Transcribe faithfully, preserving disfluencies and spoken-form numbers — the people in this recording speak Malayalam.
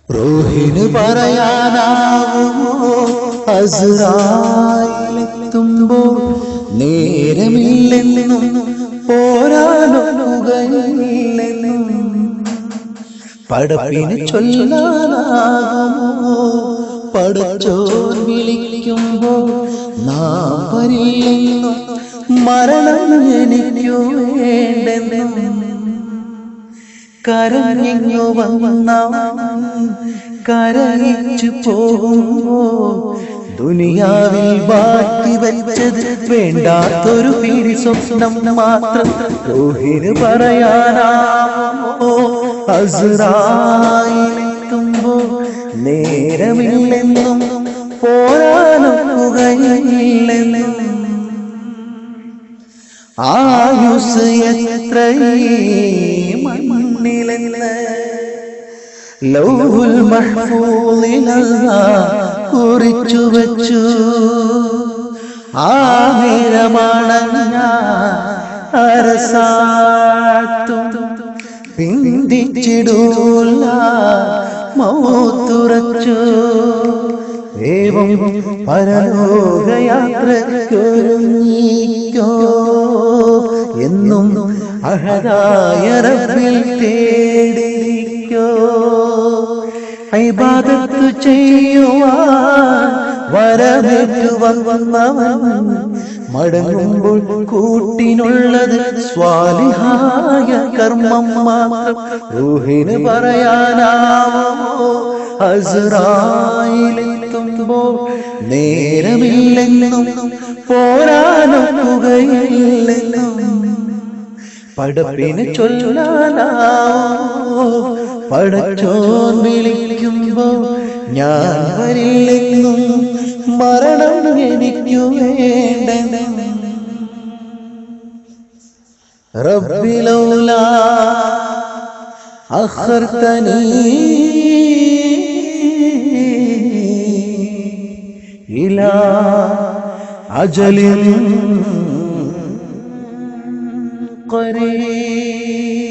റൂഹിന് പറയാനാവുമോ അസ്റായിലെത്തുമ്പോൾ നേരമില്ലെന്നും പോരാനൊന്നുകയില്ലെന്നും പടപ്പിന് ചൊല്ലാനാകുമോ പടച്ചോൻ വിളിക്കുമ്പോൾ നാം വരില്ലെന്നും മരണം എനിക്കു വേണ്ടെന്നും കരഞ്ഞു വന്ന കരയിച്ചു പോകുമ്പോ ദുനിയാവിൽ ബാക്കി വെച്ചത് വേണ്ടാത്തൊരു പിടി സ്വപ്നം മാത്രം. റൂഹിന് പറയാനാവുമോ അസ്റായിലെത്തുമ്പോ നേരമില്ലെന്നും പോരാനൊക്കുകയില്ലെന്നും ആയുസ് എത്രയേ മണ്ണിലെന്ന് ലൗഹുൽ മഹ്ഫൂളിൽ അല്ലാഹ് കുറിച്ചു വച്ചു. ആ നേരമാണ് ഞാൻ അരസാത്തും പിന്തിച്ചിടൂല മൗത്തുറച്ചു. ഏവം പരലോകയാത്രക്കൊരുങ്ങിക്കോ എന്നും അഹദായ റബ്ബിൽ തേടിക്കോ. ഇബാദത്ത് ചെയ്യുവാൻ വരമേറ്റു വന്നവൻ മടങ്ങുമ്പോൾ കൂട്ടിനുള്ളത് സ്വാലിഹായ കർമ്മം മാത്രം. റൂഹിന് പറയാനാവുമോ അസ്റായിലെത്തുമ്പോ നേരമില്ലെന്നും പോരാനൊക്കുകയില്ലെന്നും പടപ്പിന് ചൊല്ലാനാവോ പടച്ചോൻ വിളിക്കുമ്പോ ഞാൻ വരില്ലെന്നും മരണം എനിക്കു വേണ്ടെന്നും. റബ്ബി ലൗലാ അഖർതനീ ഇലാ അജലിൻ ഖരീബ്